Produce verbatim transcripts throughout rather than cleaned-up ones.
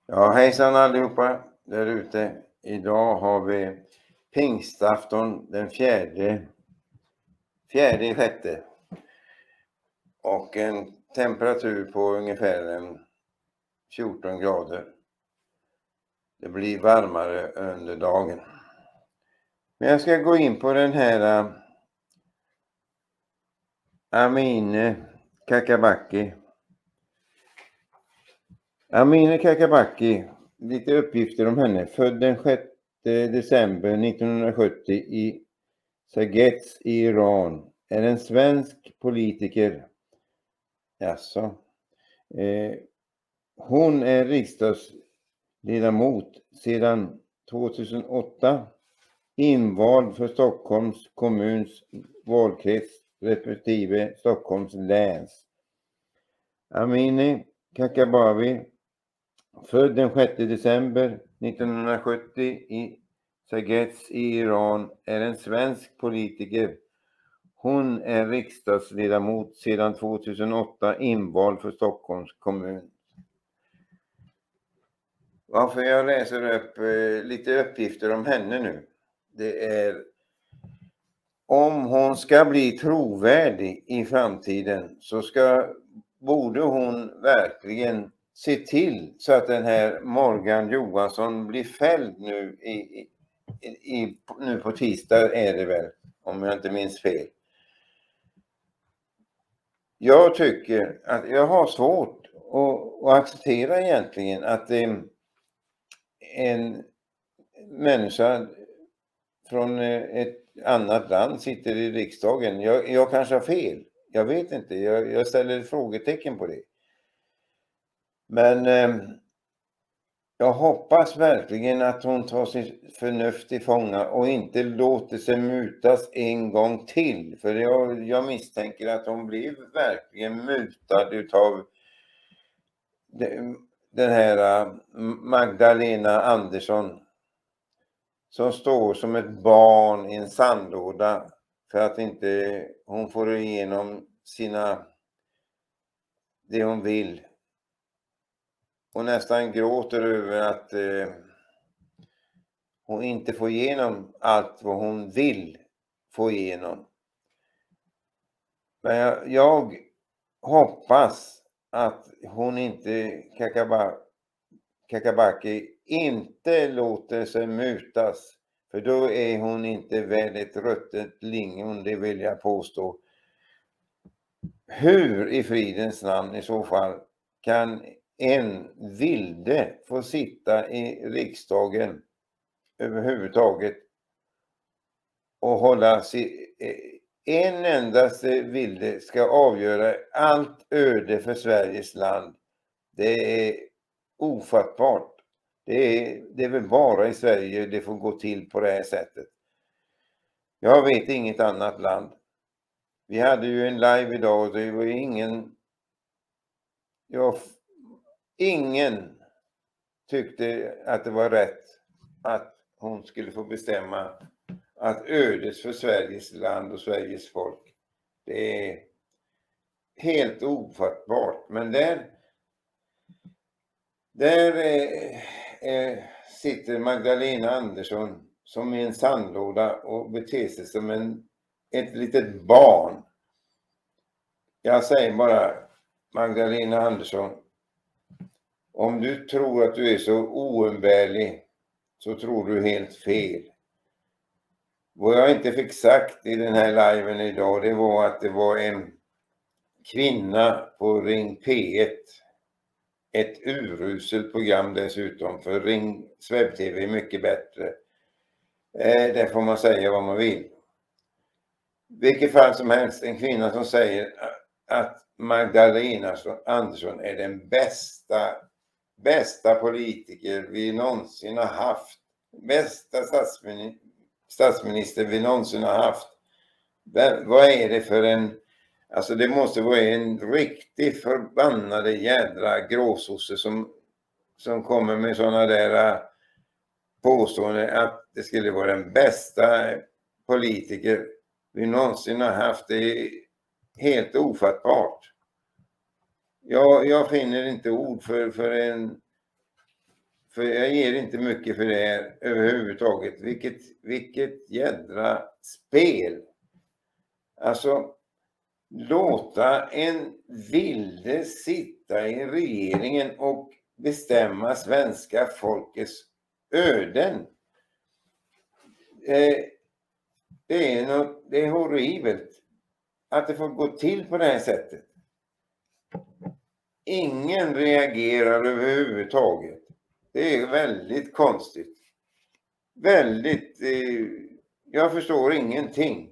Ja, hejsan allihopa där ute. Idag har vi pingstafton den fjärde, fjärde i sjätte. Och en temperatur på ungefär en fjorton grader. Det blir varmare under dagen. Men jag ska gå in på den här uh, Amineh Kakabaveh. Amineh Kakabaveh, lite uppgifter om henne. Född den sjätte december nittonhundrasjuttio i Sagetz i Iran. Är en svensk politiker. Alltså. Eh, hon är riksdagsledamot sedan tvåtusenåtta. Invald för Stockholms kommuns valkrets respektive Stockholms läns. Amineh Kakabaveh, född den sjätte december nittonhundrasjuttio i Sagetz i Iran, är en svensk politiker. Hon är riksdagsledamot sedan tvåtusenåtta, invald för Stockholms kommun. Varför jag läser upp eh, lite uppgifter om henne nu, det är om hon ska bli trovärdig i framtiden så ska, borde hon verkligen se till så att den här Morgan Johansson blir fälld nu i, i, i, nu på tisdag är det väl, om jag inte minns fel. Jag tycker att jag har svårt att, att acceptera egentligen att eh, en människa från ett annat land sitter i riksdagen. Jag, jag kanske har fel. Jag vet inte. Jag, jag ställer frågetecken på det. Men eh, jag hoppas verkligen att hon tar sitt förnuft i fånga och inte låter sig mutas en gång till. För jag, jag misstänker att hon blir verkligen mutad utav den här Magdalena Andersson som står som ett barn i en sandlåda för att inte hon får igenom sina det hon vill. Hon nästan gråter över att eh, hon inte får igenom allt vad hon vill få igenom. Men jag, jag hoppas att hon inte, Kakabaveh, inte låter sig mutas. För då är hon inte väl ett ruttet lingon, det vill jag påstå. Hur i fridens namn i så fall kan en vilde få sitta i riksdagen överhuvudtaget och hålla sig, en endaste vilde ska avgöra allt öde för Sveriges land. Det är ofattbart. Det är, det är väl bara i Sverige det får gå till på det här sättet. Jag vet inget annat land. Vi hade ju en live idag och det var ingen, ja, ingen tyckte att det var rätt att hon skulle få bestämma att ödet för Sveriges land och Sveriges folk. Det är helt ofattbart. Men där, där är, är, sitter Magdalena Andersson som i en sandlåda och beter sig som en, ett litet barn. Jag säger bara, Magdalena Andersson, om du tror att du är så oumbärlig så tror du helt fel. Vad jag inte fick sagt i den här liven idag, det var att det var en kvinna på Ring P ett. Ett uruselt program dessutom, för Ring Webb-T V är mycket bättre. Eh, där får man säga vad man vill. Vilket fall som helst, en kvinna som säger att Magdalena Andersson är den bästa, bästa politiker vi någonsin har haft. Bästa statsminister, statsminister vi någonsin har haft. Vad är det för en, alltså det måste vara en riktigt förbannade jädra gråsosse som, som kommer med sådana där påståenden att det skulle vara den bästa politiker vi någonsin har haft. Det är helt ofattbart. Jag, jag finner inte ord för, för en för jag ger inte mycket för det här överhuvudtaget. Vilket, vilket jädra spel. Alltså, låta en vilde sitta i regeringen och bestämma svenska folkets öden. Eh, det, är något, det är horribelt att det får gå till på det här sättet. Ingen reagerar överhuvudtaget. Det är väldigt konstigt. Väldigt, eh, jag förstår ingenting.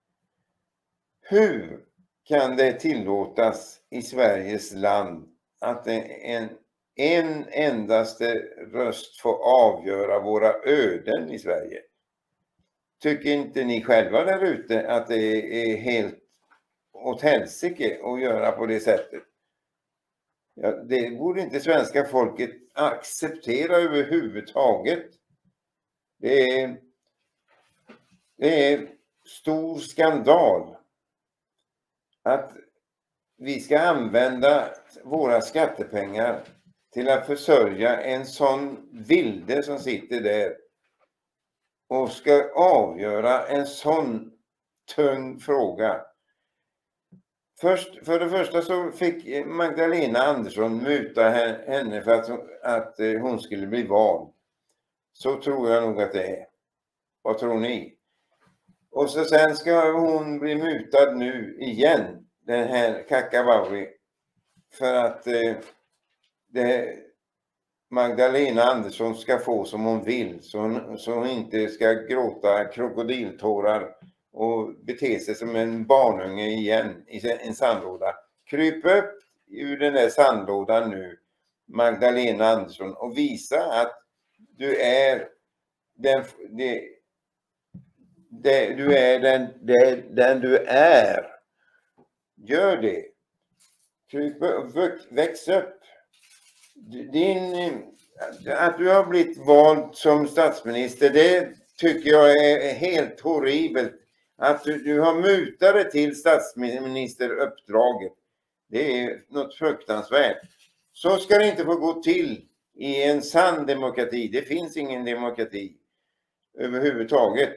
Hur kan det tillåtas i Sveriges land att en, en endaste röst får avgöra våra öden i Sverige? Tycker inte ni själva där ute att det är helt åt helsike att göra på det sättet? Ja, det borde inte svenska folket acceptera överhuvudtaget. Det är, det är stor skandal att vi ska använda våra skattepengar till att försörja en sån vilde som sitter där och ska avgöra en sån tung fråga. Först, för det första så fick Magdalena Andersson muta henne för att, att hon skulle bli vald. Så tror jag nog att det är. Vad tror ni? Och så sen ska hon bli mutad nu igen, den här Kakavavri, för att eh, det, Magdalena Andersson ska få som hon vill, så hon, så hon inte ska gråta krokodiltårar och bete sig som en barnunge igen i en sandlåda. Kryp upp ur den där sandlådan nu, Magdalena Andersson, och visa att du är den, det, det, du är den, det, den du är. Gör det. Kryp upp, väx upp. Din, att du har blivit vald som statsminister, det tycker jag är helt horribelt. Att du, du har mutat dig till statsministeruppdraget. Det är något fruktansvärt. Så ska det inte få gå till i en sann demokrati. Det finns ingen demokrati överhuvudtaget.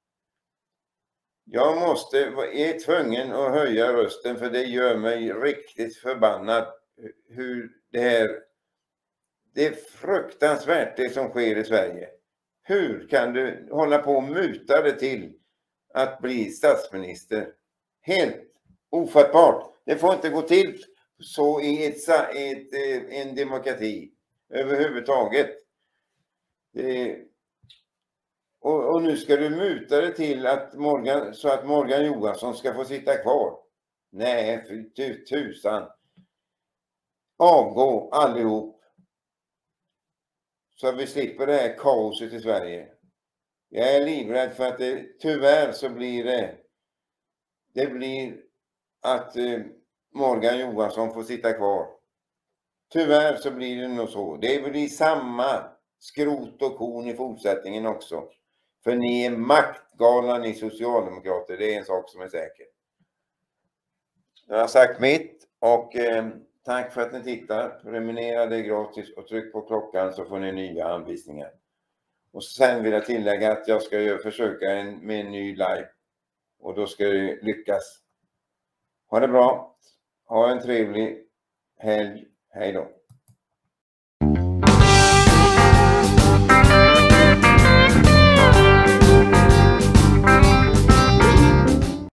Jag måste, är tvungen att höja rösten, för det gör mig riktigt förbannad hur det här, det är fruktansvärt det som sker i Sverige. Hur kan du hålla på och muta dig till att bli statsminister? Helt ofattbart. Det får inte gå till så i ett, ett, en demokrati överhuvudtaget. Det, och, och nu ska du muta dig till att Morgan, så att Morgan Johansson ska få sitta kvar. Nej, för tusan. Avgå allihop. Så vi slipper det här kaoset i Sverige. Jag är livrädd för att det, tyvärr så blir det, det blir att eh, Morgan Johansson får sitta kvar. Tyvärr så blir det nog så. Det blir samma skrot och korn i fortsättningen också. För ni är maktgalna, ni socialdemokrater. Det är en sak som är säker. Jag har sagt mitt, och eh, tack för att ni tittar. Prenumerera, det är gratis, och tryck på klockan så får ni nya anvisningar. Och sen vill jag tillägga att jag ska försöka en, med en ny live. Och då ska det lyckas. Ha det bra. Ha en trevlig helg. Hej då.